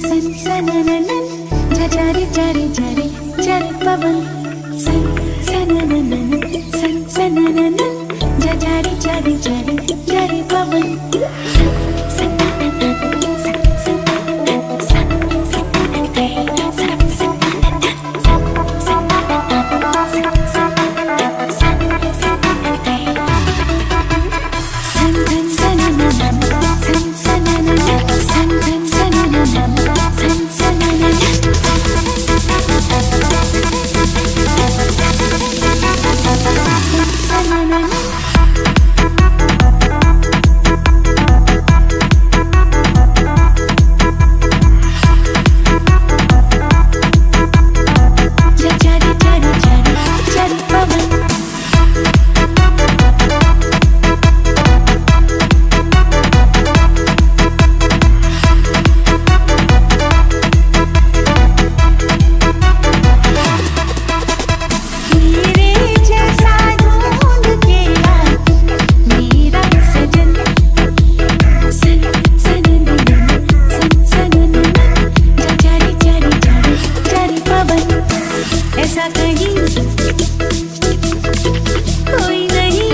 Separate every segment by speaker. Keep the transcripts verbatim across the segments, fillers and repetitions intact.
Speaker 1: सन सनननन झझारे झरे झरे झरे पवन सन सनननन सन सनननन झझारे झरे झरे झरे पवन ऐसा कहीं कोई नहीं,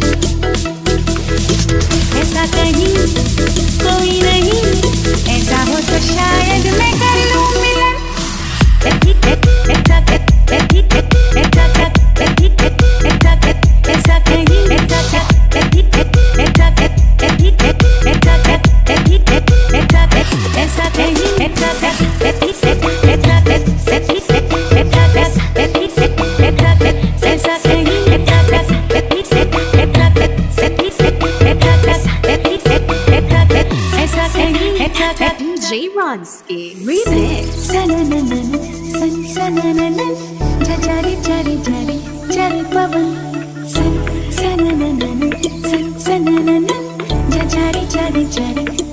Speaker 1: ऐसा कहीं कोई नहीं, ऐसा हो तो शायद मैं कर लूं मिलन। ऐसा ऐसा कहीं ऐसा
Speaker 2: D J Ronski remix.
Speaker 1: सनननन सन सनननन झझारे झरे झरे झरे पवन सन सनननन सन सनननन झझारे झरे झरे